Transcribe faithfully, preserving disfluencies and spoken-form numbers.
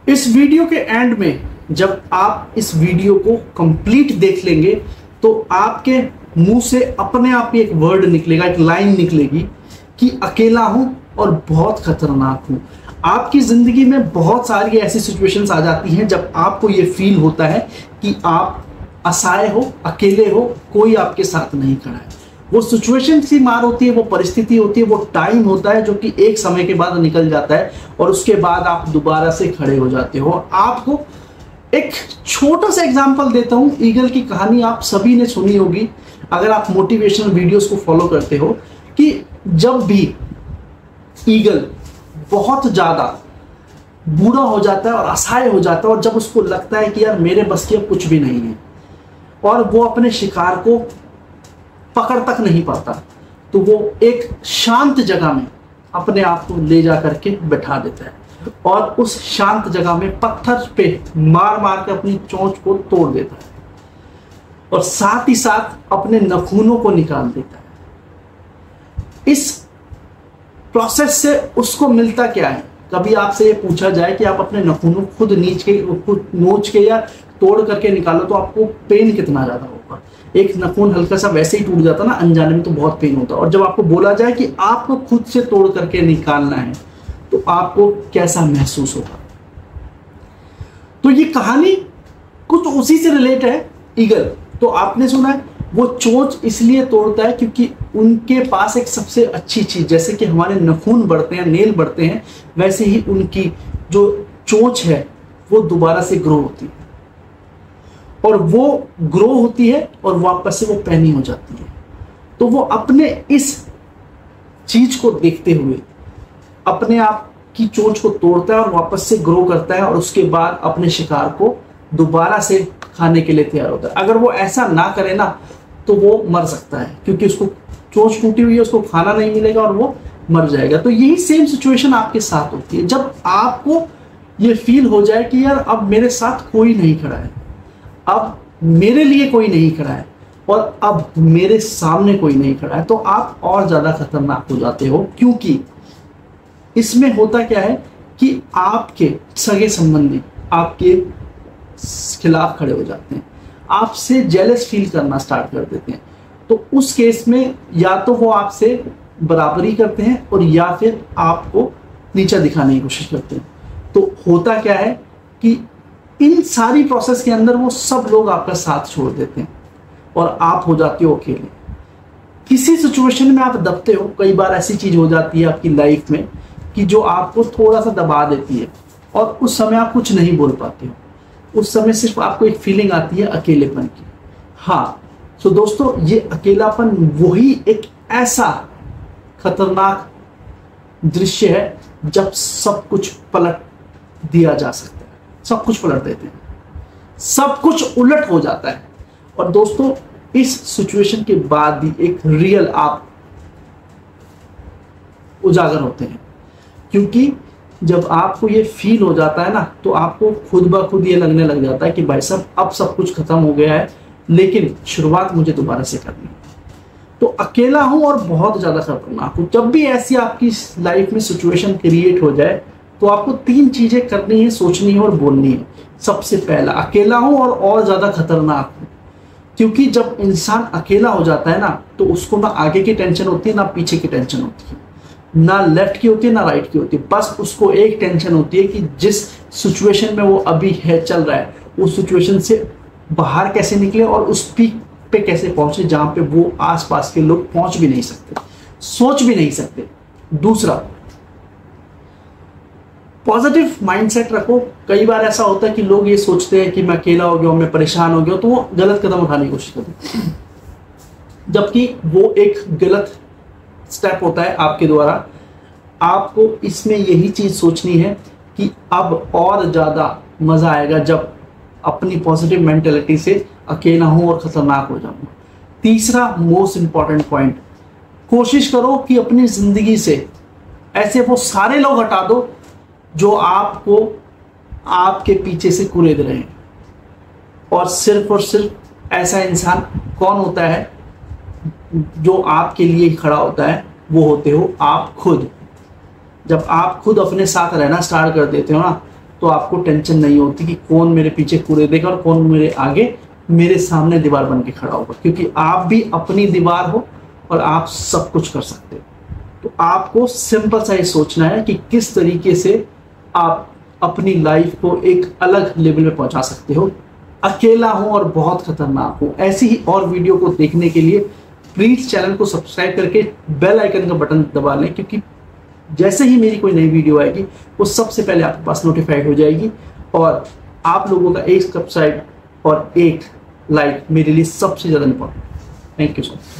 इस वीडियो के एंड में जब आप इस वीडियो को कंप्लीट देख लेंगे तो आपके मुंह से अपने आप ही एक वर्ड निकलेगा, एक लाइन निकलेगी कि अकेला हूं और बहुत खतरनाक हूं। आपकी जिंदगी में बहुत सारी ऐसी सिचुएशंस आ जाती हैं जब आपको ये फील होता है कि आप असहाय हो, अकेले हो, कोई आपके साथ नहीं खड़ा है। वो सिचुएशन सी मार होती है, वो परिस्थिति होती है, वो टाइम होता है जो कि एक समय के बाद निकल जाता है और उसके बाद आप दोबारा से खड़े हो जाते हो। आपको एक छोटा सा एग्जांपल देता हूं। ईगल की कहानी आप सभी ने सुनी होगी अगर आप मोटिवेशनल वीडियोस को फॉलो करते हो, कि जब भी ईगल बहुत ज्यादा बुरा हो जाता है और असहाय हो जाता है और जब उसको लगता है कि यार मेरे बस की अब कुछ भी नहीं है और वो अपने शिकार को पकड़ तक नहीं पाता, तो वो एक शांत जगह में अपने आप को ले जा करके बैठा देता है और उस शांत जगह में पत्थर पे मार मार के अपनी चोंच को तोड़ देता है और साथ ही साथ अपने नाखूनों को निकाल देता है। इस प्रोसेस से उसको मिलता क्या है? कभी आपसे ये पूछा जाए कि आप अपने नाखूनों खुद नीच के खुद नोच के या तोड़ करके निकालो तो आपको पेन कितना ज्यादा होगा? एक नाखून हल्का सा वैसे ही टूट जाता ना अनजाने में, तो बहुत पेन होता है। और जब आपको बोला जाए कि आपको खुद से तोड़ करके निकालना है तो आपको कैसा महसूस होगा? तो ये कहानी कुछ उसी से रिलेट है। ईगल तो आपने सुना है वो चोंच इसलिए तोड़ता है क्योंकि उनके पास एक सबसे अच्छी चीज, जैसे कि हमारे नाखून बढ़ते हैं, नेल बढ़ते हैं, वैसे ही उनकी जो चोंच है वो दोबारा से ग्रो होती है और वो ग्रो होती है और वापस से वो पैनी हो जाती है। तो वो अपने इस चीज को देखते हुए अपने आप की चोंच को तोड़ता है और वापस से ग्रो करता है और उसके बाद अपने शिकार को दोबारा से खाने के लिए तैयार होता है। अगर वो ऐसा ना करे ना तो वो मर सकता है क्योंकि उसको चोंच टूटी हुई है, उसको खाना नहीं मिलेगा और वो मर जाएगा। तो यही सेम सिचुएशन आपके साथ होती है जब आपको ये फील हो जाए कि यार अब मेरे साथ कोई नहीं खड़ा है, अब मेरे लिए कोई नहीं खड़ा है और अब मेरे सामने कोई नहीं खड़ा है, तो आप और ज्यादा खतरनाक हो जाते हो। क्योंकि इसमें होता क्या है कि आपके सगे संबंधी आपके खिलाफ खड़े हो जाते हैं, आपसे जेलस फील करना स्टार्ट कर देते हैं। तो उस केस में या तो वो आपसे बराबरी करते हैं और या फिर आपको नीचा दिखाने की कोशिश करते हैं। तो होता क्या है कि इन सारी प्रोसेस के अंदर वो सब लोग आपका साथ छोड़ देते हैं और आप हो जाते हो अकेले। किसी सिचुएशन में आप दबते हो, कई बार ऐसी चीज हो जाती है आपकी लाइफ में कि जो आपको थोड़ा सा दबा देती है और उस समय आप कुछ नहीं बोल पाते हो। उस समय सिर्फ आपको एक फीलिंग आती है अकेलेपन की। हाँ, तो दोस्तों ये अकेलापन वही एक ऐसा खतरनाक दृश्य है जब सब कुछ पलट दिया जा सकता है। सब कुछ पलट देते हैं, सब कुछ उलट हो जाता है। और दोस्तों इस सिचुएशन के बाद भी एक रियल आप उजागर होते हैं, क्योंकि जब आपको ये फील हो जाता है ना तो आपको खुद ब खुद ये लगने लग जाता है कि भाई साहब अब सब कुछ खत्म हो गया है, लेकिन शुरुआत मुझे दोबारा से करनी है। तो अकेला हूं और बहुत ज्यादा खतरनाक हूं। जब भी ऐसी आपकी लाइफ में सिचुएशन क्रिएट हो जाए तो आपको तीन चीजें करनी है, सोचनी है और बोलनी है। सबसे पहला, अकेला हूं और और ज्यादा खतरनाक हूं। क्योंकि जब इंसान अकेला हो जाता है ना तो उसको ना आगे की टेंशन होती है ना पीछे की टेंशन होती है, ना लेफ्ट की होती है ना राइट की होती है। बस उसको एक टेंशन होती है कि जिस सिचुएशन में वो अभी है चल रहा है उस सिचुएशन से बाहर कैसे निकले और उस पीक पे कैसे पहुंचे जहां पे वो आसपास के लोग पहुंच भी नहीं सकते, सोच भी नहीं सकते। दूसरा, पॉजिटिव माइंडसेट रखो। कई बार ऐसा होता है कि लोग ये सोचते हैं कि मैं अकेला हो गया हूं, मैं परेशान हो गया हूं, तो वो गलत कदम उठाने की कोशिश करते हैं, जबकि वो एक गलत स्टेप होता है आपके द्वारा। आपको इसमें यही चीज सोचनी है कि अब और ज्यादा मजा आएगा जब अपनी पॉजिटिव मेंटेलिटी से अकेला हूं और खतरनाक हो जाऊंगा। तीसरा मोस्ट इंपॉर्टेंट पॉइंट, कोशिश करो कि अपनी जिंदगी से ऐसे वो सारे लोग हटा दो जो आपको आपके पीछे से कुरेद रहे हैं, और सिर्फ और सिर्फ ऐसा इंसान कौन होता है जो आपके लिए खड़ा होता है? वो होते हो आप खुद। जब आप खुद अपने साथ रहना स्टार्ट कर देते हो ना तो आपको टेंशन नहीं होती कि कौन मेरे पीछे कूदे देगा और कौन मेरे आगे मेरे सामने दीवार बन के खड़ा होगा, क्योंकि आप भी अपनी दीवार हो और आप सब कुछ कर सकते हो। तो आपको सिंपल सा ही सोचना है कि किस तरीके से आप अपनी लाइफ को एक अलग लेवल में पहुंचा सकते हो। अकेला हूं और बहुत खतरनाक हूं, ऐसी ही और वीडियो को देखने के लिए प्लीज चैनल को सब्सक्राइब करके बेल आइकन का बटन दबा लें, क्योंकि जैसे ही मेरी कोई नई वीडियो आएगी वो सबसे पहले आपके पास नोटिफाइड हो जाएगी। और आप लोगों का एक सब्सक्राइब और एक लाइक मेरे लिए सबसे ज़्यादा important. Thank you so much.